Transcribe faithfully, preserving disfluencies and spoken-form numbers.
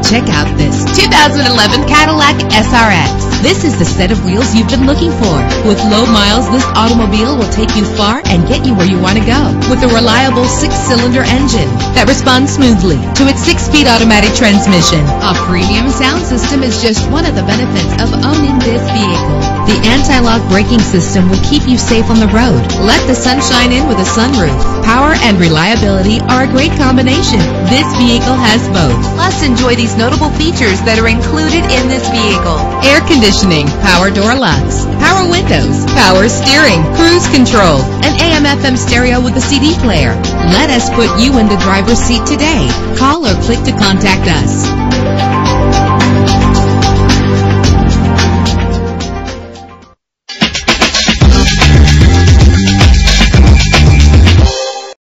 Check out this two thousand eleven Cadillac S R X. This is the set of wheels you've been looking for. With low miles, this automobile will take you far and get you where you want to go. With a reliable six-cylinder engine that responds smoothly to its six-speed automatic transmission. A premium sound system is just one of the benefits of owning this vehicle. The anti-lock braking system will keep you safe on the road. Let the sunshine in with a sunroof. Power and reliability are a great combination. This vehicle has both. Plus, enjoy these notable features that are included in this vehicle: air conditioning, power door locks, power windows, power steering, cruise control, an A M F M stereo with a C D player. Let us put you in the driver's seat today. Call or click to contact us.